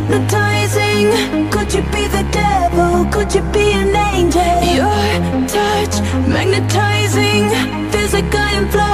hypnotizing. Could you be the devil? Could you be an angel? Your touch, magnetizing. Feels like I am flying.